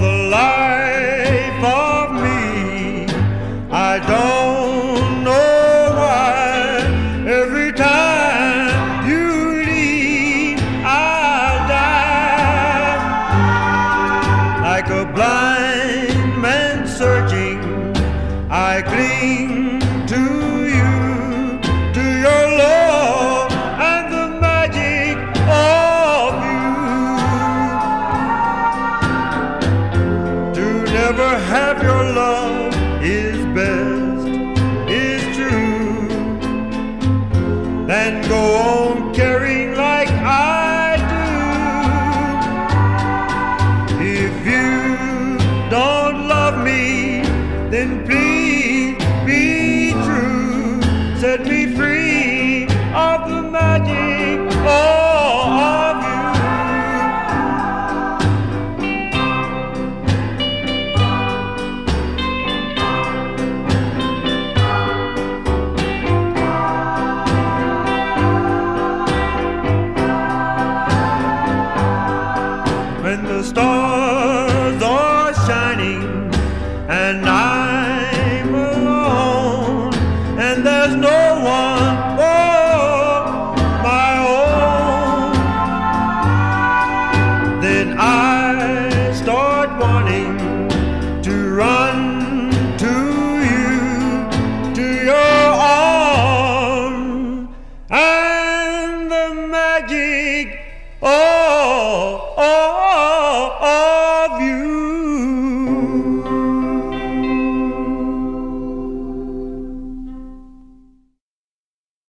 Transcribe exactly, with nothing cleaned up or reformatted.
the life of me. I don't know why every time you leave I die. Like a blind man searching, I cling to you, to your love and the magic of you. To never have your love is best, is true. Then go on caring like I do. If you don't love me, then please be true. Set me free of the magic of you. When the stars are shining and I'm alone, and there's no one for my own, then I start wanting